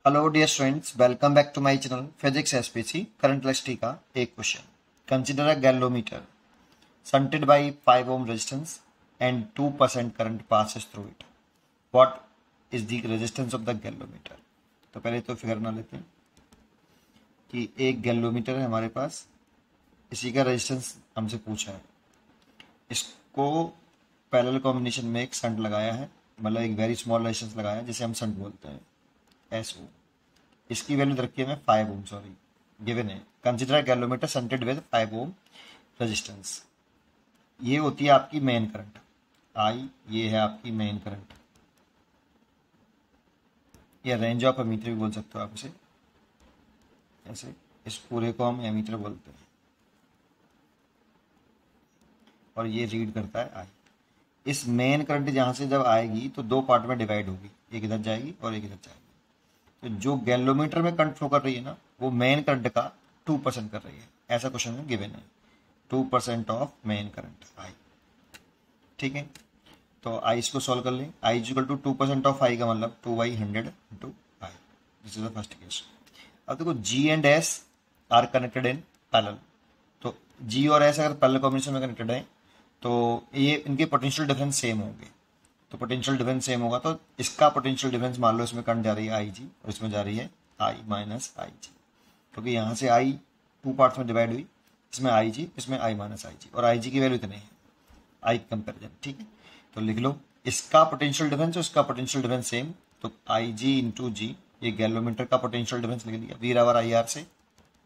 Hello dear students, welcome back to my channel physics SPC current electricity का एक question. Consider a galvanometer shunted by 5 ohm resistance and 2% current passes through it. What is the resistance of the galvanometer? तो पहले तो figure बना लेते हैं कि एक गैल्वेमीटर है हमारे पास, इसी का रेजिस्टेंस हमसे पूछा है। इसको पैरेलल कॉम्बिनेशन में एक शंट लगाया है, मतलब एक वेरी स्मॉल रेजिस्टेंस लगाया है जिसे हम शंट बोलते हैं, एस ओ। इसकी वैल्यू रखी है मैं 5 ओम, सॉरी गिवन है। Consider galvanometer shunted with 5 ohm resistance. ये होती है आपकी मेन करंट आई, ये है आपकी मेन करंट, या रेंज ऑफ एमीटर भी बोल सकते हो आप इसे, ऐसे इस पूरे को हम एमीटर बोलते हैं। और ये रीड करता है आई। इस मेन करंट जहां से जब आएगी तो दो पार्ट में डिवाइड होगी, एक इधर जाएगी और एक इधर जाएगी। तो जो गैल्वेमीटर में करंट फ्लो कर रही है ना, वो मेन करंट का 2% कर रही है, ऐसा क्वेश्चन में गिवन है। 2% ऑफ मेन करंट आई, ठीक है। तो आई इसको सॉल्व कर लें। I equal to 2% of I का मतलब 2/100 into I. This is the first case. अब देखो G and S are connected in parallel. तो जी और एस अगर पैरेलल कॉम्बिनेशन में कनेक्टेड है तो ये इनके पोटेंशियल डिफरेंस सेम होंगे। तो पोटेंशियल डिफरेंस सेम होगा तो इसका पोटेंशियल डिफरेंस मान लो इसमें करंट जा रही है आई जी और इसमें जा रही है आई माइनस आई जी, क्योंकि यहाँ से आई 2 पार्ट्स में डिवाइड हुई, इसमें आई जी, इसमें आई माइनस आई जी, और आई जी की वैल्यू इतनी है आई कंपेरिजन, ठीक है। तो लिख लो इसका पोटेंशियल डिफरेंस और इसका पोटेंशियल डिफरेंस सेम, तो आई जी इंटू जी, ये गैल्वेमीटर का पोटेंशियल डिफरेंस लिख लिया वी आवर आई आर से,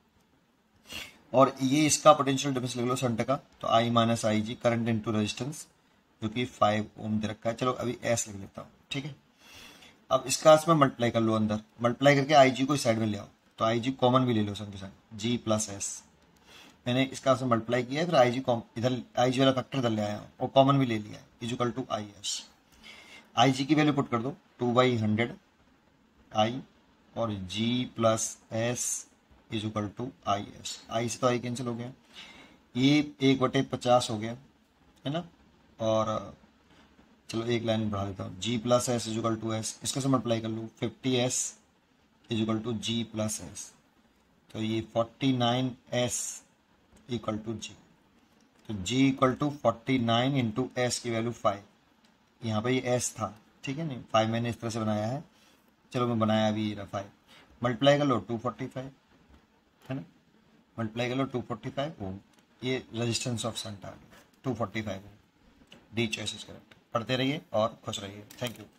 और ये इसका पोटेंशियल डिफरेंस लिख लो शंट का, तो I minus I G current into resistance जो कि 5 ओम दे रखा है। चलो अभी एस लिख लेता हूँ, ठीक है। अब इसका इसमें मल्टीप्लाई कर लो, अंदर मल्टीप्लाई करके आई जी को इस साइड में ले आओ, तो आई जी कॉमन भी ले लो संग के संग, जी प्लस एस। मैंने इसका उसमें मल्टीप्लाई किया है, फिर आई जी इधर आई जी वाला फैक्टर इधर ले आया हूँ और कॉमन भी ले लिया है, equal to I S. I G की वैल्यू पुट कर दो 2/100 आई, और G plus S is equal to I S. I से तो आई कैंसिल हो गया, ये 1/50 हो गया है ना। और चलो एक लाइन बढ़ा देता हूँ, G plus S is equal to S, इसके से मल्टीप्लाई कर लूँ 50s is equal to G plus S, तो ये 49s इक्वल टू जी। तो G equal to 49 into S की वैल्यू 5, यहाँ पे ये एस था, ठीक है नहीं, 5 मैंने इस तरह से बनाया है, चलो मैं बनाया अभी ये 5, मल्टीप्लाई कर लो 245 है ना, मल्टीप्लाई कर लो 245 ओम, ये रेजिस्टेंस ऑफ शंट आ गया 245 ohm. D choice is correct. पढ़ते रहिए और खुश रहिए। Thank you.